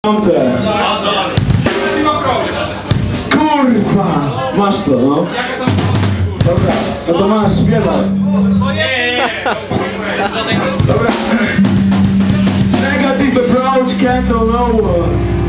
Kurwa! Masz to, no. Dobra, no to masz, śpiewaj. Dobra. Negative approach, cancel no one.